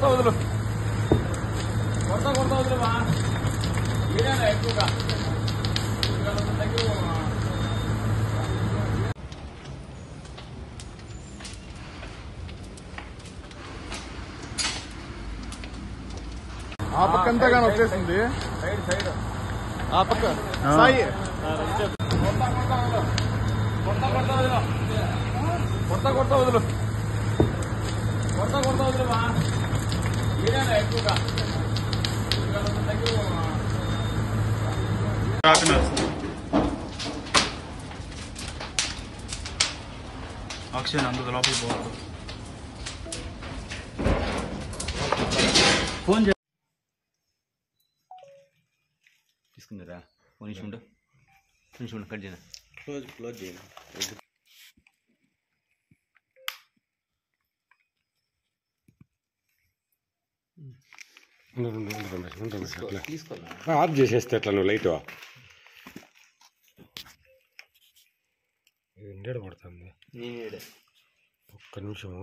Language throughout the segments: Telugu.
వదులు కొడతా వదులువా ఏదైనా ఎక్కువగా ఆ పక్క ఎంతగానో వచ్చేసింది. సైడ్ ఆ పక్క సాయి కొడతా వదులు వదులువా ఏదైనా ఎక్కువగా ఆక్సిజన్ అందుకు లోపలికి పోవాలి. ఫోన్ తీసుకుందరా ఫోన్ ఇచ్చుకుంటా కట్ చేయనా క్లోజ్ చేయను ఆఫ్ చేసేస్తే ఎట్లా నువ్వు లైట్ ఎండేడ పడుతుంది ఒక్క నిమిషం.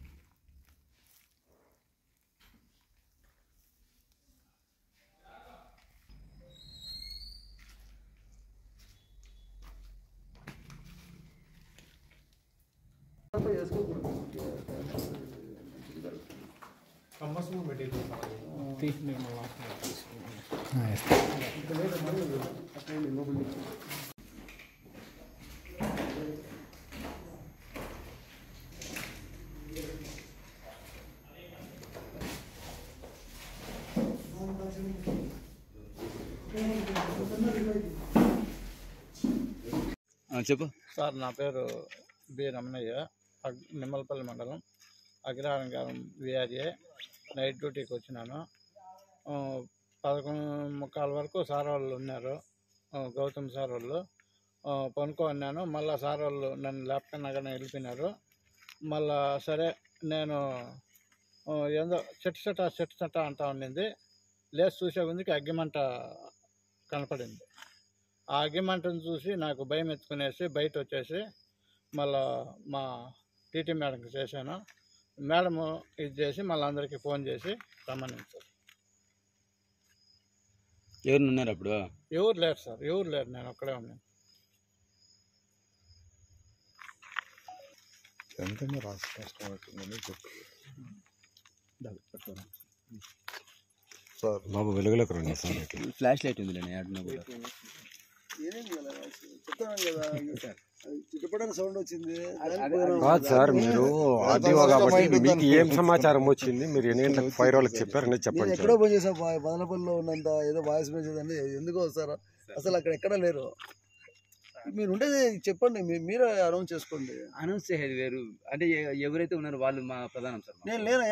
చెప్పు సార్. నా పేరు బి రమణయ్య, నిమ్మలపల్లి మండలం అగ్రహారం విఆర్ఏ. నైట్ డ్యూటీకి వచ్చినాను. 11:45 వరకు సార్ వాళ్ళు ఉన్నారు, గౌతమ్ సార్ వాళ్ళు. పనుకోన్నాను. మళ్ళీ సార్ వాళ్ళు నన్ను లేపకన్నాగానే వెళ్ళిపోయినారు. మళ్ళా సరే నేను ఏందో చెట్టు అంటా ఉండింది. లేచి చూసే ముందుకి అగ్గిమంట కనపడింది. ఆ అగ్గిమంటను చూసి నాకు భయం ఎత్తుకునేసి బయట వచ్చేసి మళ్ళా మా టీటీ మేడంకి చేశాను. మేడము ఇది చేసి మళ్ళీ అందరికీ ఫోన్ చేసి రమ్మనించారు. ఎవరు ఉన్నారు అప్పుడు? ఎవరు లేరు సార్, ఎవరు లేరు, నేను ఒక్కడే ఉన్నాను. బాబు వెలుగులోకి రండి సార్. ఫ్లాష్ లైట్ ఉంది ఆడినా కూడా కాదు సార్, మీరు ఆర్డీఓ కాబట్టి మీకు ఏం సమాచారం వచ్చింది? మీరు ఎన్ని గంటలకు ఫైర్ వాళ్ళకి చెప్పారని చెప్పండి. ఎక్కడో పని చేసా, బదనపల్లిలో ఉన్నంత ఏదో వాయిస్ మెసేజ్ ఎందుకో వస్తారా? అసలు అక్కడ ఎక్కడ లేరు. మీరు ఉండేది చెప్పండి, మీరే అనౌన్స్ చేసుకోండి. అనౌన్స్ చేసేది వేరు, అంటే ఎవరైతే ఉన్నారో వాళ్ళు మా ప్రధానం సార్. నేను లేనా?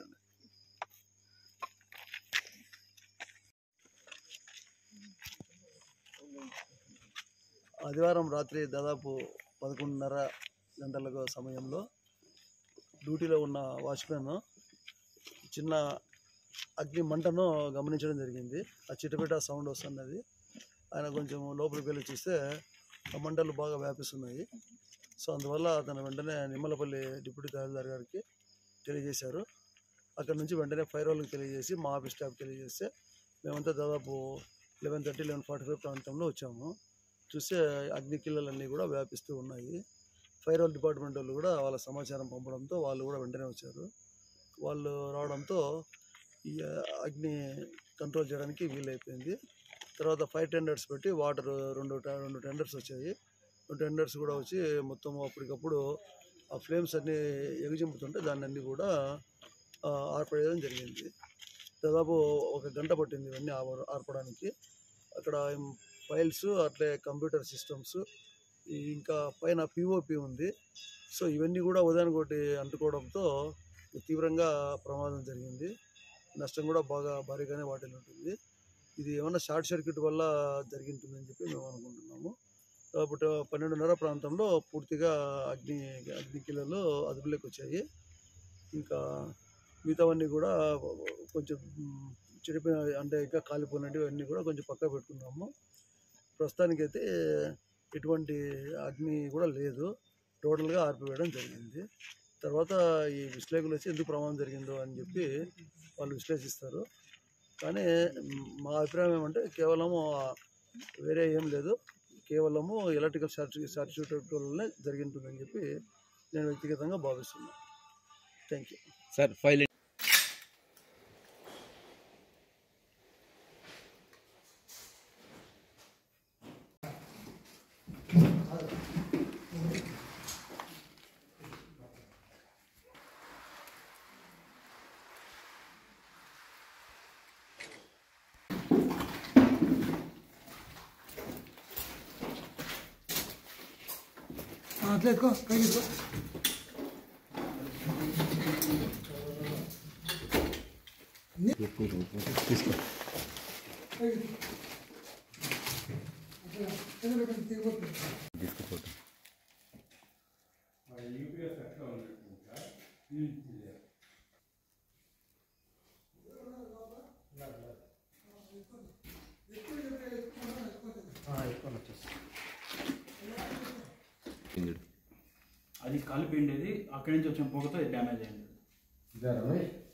ఆదివారం రాత్రి దాదాపు 11:30 గంటల సమయంలో డ్యూటీలో ఉన్న వాచ్మెన్ చిన్న అగ్ని మంటను గమనించడం జరిగింది. ఆ చిటపిట సౌండ్ వస్తున్నది. ఆయన కొంచెం లోపలికి వెళ్ళి చూస్తే ఆ మంటలు బాగా వ్యాపిస్తున్నాయి. సో అందువల్ల అతను వెంటనే నిమ్మలపల్లి డిప్యూటీ తహసీల్దార్ గారికి తెలియజేశారు. అక్కడ నుంచి వెంటనే ఫైర్ వాళ్ళకి తెలియజేసి మా ఆఫీస్ స్టాఫ్ తెలియజేస్తే మేమంతా దాదాపు 11:30, 11:45 ప్రాంతంలో వచ్చాము. చూస్తే అగ్ని కిల్లలన్నీ కూడా వ్యాపిస్తూ ఉన్నాయి. ఫైర్ వాల్ డిపార్ట్మెంట్ వాళ్ళు కూడా వాళ్ళ సమాచారం పంపడంతో వాళ్ళు కూడా వెంటనే వచ్చారు. వాళ్ళు రావడంతో ఈ అగ్ని కంట్రోల్ చేయడానికి వీలైపోయింది. తర్వాత ఫైర్ టెండర్స్ పెట్టి వాటర్ రెండు టెండర్స్ వచ్చాయి. టెండర్స్ కూడా వచ్చి మొత్తం అప్పటికప్పుడు ఆ ఫ్లేమ్స్ అన్నీ ఎగిజింపుతుంటే దాన్ని అన్నీ కూడా ఆర్పేయడం జరిగింది. దాదాపు 1 గంట పట్టింది ఇవన్నీ ఆర్పడానికి. అక్కడ ఫైల్స్, అట్లే కంప్యూటర్ సిస్టమ్స్, ఇంకా పైన పిఓపి ఉంది. సో ఇవన్నీ కూడా ఉదాహరణకోటి అంటుకోవడంతో తీవ్రంగా ప్రమాదం జరిగింది. నష్టం కూడా బాగా భారీగానే వాటిల్లి ఉంటుంది. ఇది ఏమన్నా షార్ట్ సర్క్యూట్ వల్ల జరిగింటుందని చెప్పి మేము అనుకుంటున్నాము. కాబట్టి 12:30 ప్రాంతంలో పూర్తిగా అగ్ని కిల్లలు అదుపులోకి వచ్చాయి. ఇంకా మిగతావన్నీ కూడా కొంచెం చెడిపోయిన, అంటే ఇంకా కాలిపోయినవి అన్నీ కూడా కొంచెం పక్క పెట్టుకున్నాము. ప్రస్తుతానికైతే ఎటువంటి అగ్ని కూడా లేదు, టోటల్గా ఆర్పివేయడం జరిగింది. తర్వాత ఈ విశ్లేషకులు వచ్చి ఎందుకు ప్రమాదం జరిగిందో అని చెప్పి వాళ్ళు విశ్లేషిస్తారు. కానీ మా అభిప్రాయం ఏమంటే కేవలము వేరే ఏం లేదు, కేవలము ఎలక్ట్రికల్ సర్క్యూట్ వల్లనే జరిగి ఉంటుందని చెప్పి నేను వ్యక్తిగతంగా భావిస్తున్నాను. Thank you sir. ఫైల్ అది కాలిపోయిండేది, అక్కడి నుంచి వచ్చిన పొగతో డ్యామేజ్ అయింది.